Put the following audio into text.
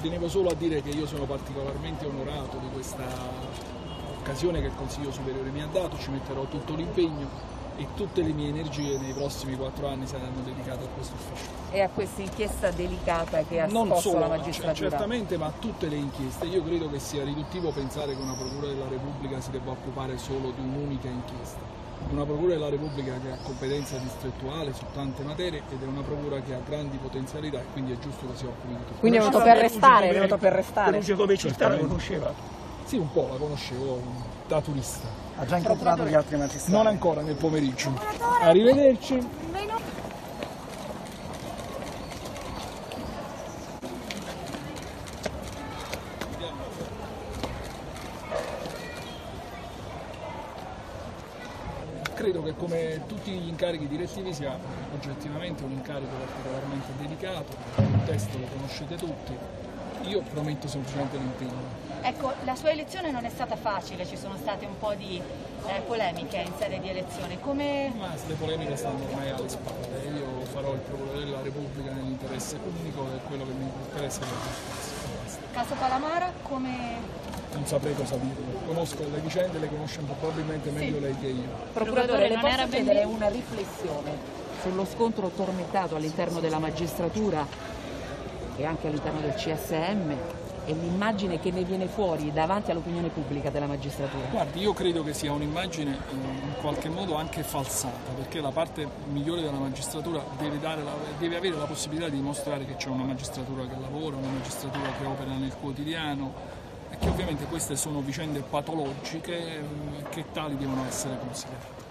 tenevo solo a dire che io sono particolarmente onorato di questa occasione che il Consiglio Superiore mi ha dato, ci metterò tutto l'impegno e tutte le mie energie nei prossimi 4 anni saranno dedicate a questo ufficio. E a questa inchiesta delicata che ha non scosso solo, la magistratura? Certamente, ma a tutte le inchieste. Io credo che sia riduttivo pensare che una Procura della Repubblica si debba occupare solo di un'unica inchiesta. Una Procura della Repubblica che ha competenza distrettuale su tante materie ed è una Procura che ha grandi potenzialità e quindi è giusto che si occupi di tutto. Quindi è venuto per restare, è venuto per restare. Perugia come città la conosceva? Sì, un po' la conoscevo da turista. Ha già incontrato gli altri magistrati? Non ancora nel pomeriggio. Arrivederci. Credo che come tutti gli incarichi direttivi sia oggettivamente un incarico particolarmente delicato, il testo lo conoscete tutti, io prometto semplicemente l'impegno. Ecco, la sua elezione non è stata facile, ci sono state un po' di polemiche in sede di elezione. Ma le polemiche stanno ormai alle spalle, io farò il Procuratore della Repubblica nell'interesse pubblico e quello che mi interessa è la giustizia. Caso Palamara, come... Non saprei cosa dirlo, conosco le vicende, le conosce probabilmente meglio lei che io. Procuratore, le posso chiedere una riflessione sullo scontro tormentato all'interno della magistratura e anche all'interno del CSM e l'immagine che ne viene fuori davanti all'opinione pubblica della magistratura? Guardi, io credo che sia un'immagine in qualche modo anche falsata, perché la parte migliore della magistratura deve avere la possibilità di dimostrare che c'è una magistratura che lavora, una magistratura che opera nel quotidiano e che ovviamente queste sono vicende patologiche che tali devono essere considerate.